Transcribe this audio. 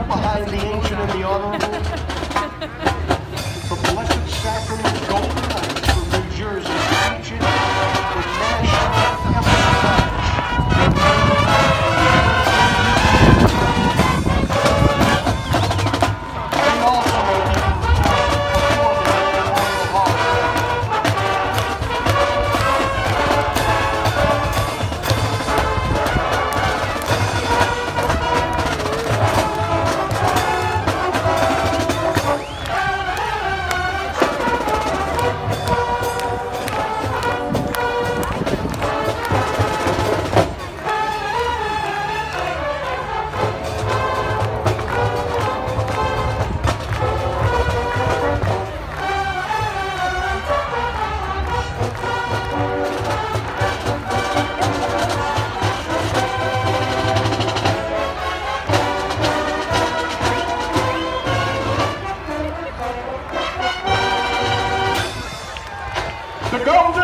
behind the ancient and the honorable, the Blessed Sacrament Golden Knights from New Jersey, featured the national anthem match. And also performing at the Royal Hall. The Golden